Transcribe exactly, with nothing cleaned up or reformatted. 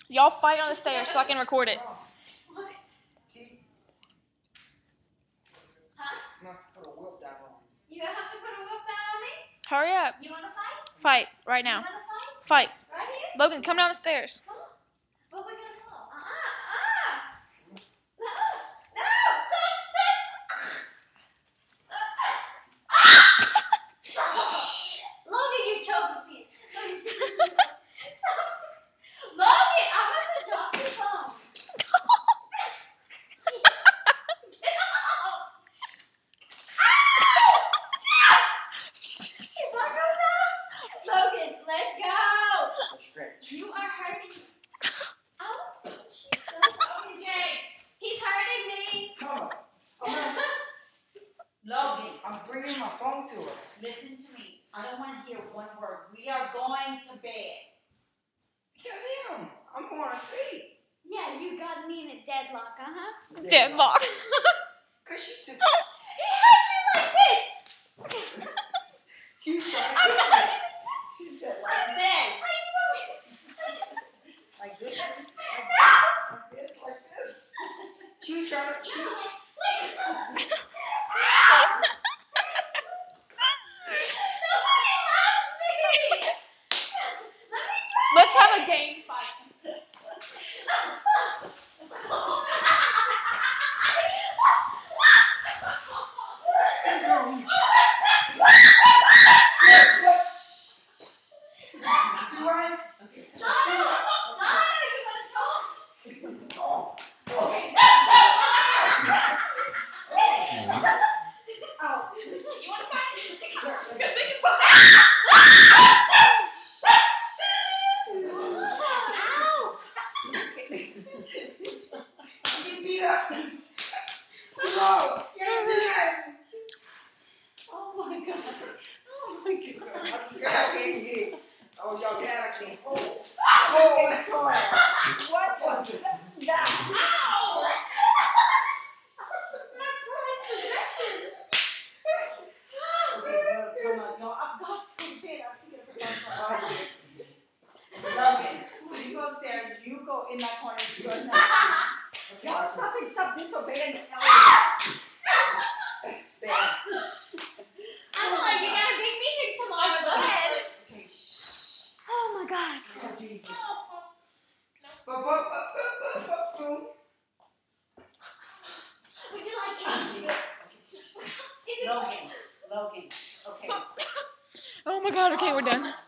Y'all fight on the stairs so I can record it. What? Huh? I'm gonna have to put a whip down on you. You have to put a whip down on me? Hurry up. You wanna fight? Fight right now. You wanna Fight. fight? Right here? Logan, come down the stairs. Come on. But we're gonna fall. Uh-uh. Uh-uh. No. No. Stop. Stop. Logan, you're choking me. Stop. Logan, I'm about to drop your phone. Get out. Logan, let go. You are hurting me. Oh, she's so fucking gay. He's hurting me. Come on. I'm gonna, Logan, I'm bringing my phone to her. Listen to me. I don't want to hear one word. We are going to bed. Yeah, damn. I'm going to sleep. Yeah, you got me in a deadlock, uh-huh. Deadlock. Cause she took. He had me like this. She was trying to I'm get not me. even. She said I'm like this. like Like this. Like this. Like this. She was trying to. She was, Nobody loves me. Let me try. Let's have a game fight. you right? No, no, you wanna talk? Oh. Oh. Oh. You want to fight? Yes, Because they can fight. Ow. You beat up. No. You're dead. Oh my God. Oh my God. I can't hit. Oh, y'all glad I can't hold. Hold it. What was it? That. Ow. It's my prized possessions. Okay, no, time out. No, I've got to bed. I have to get up and go. Oh, Logan, when you go upstairs, you go in that corner. You go in that corner. Y'all stop it. Stop disobeying the elders. There. I'm like, you got a big meeting tomorrow. Go ahead. Okay, shh. Oh my God. Oh, Jesus. But, but, but, but, but, but, but. Would you like English? Is it Logan, Logan. Okay. Oh my God, okay, we're done.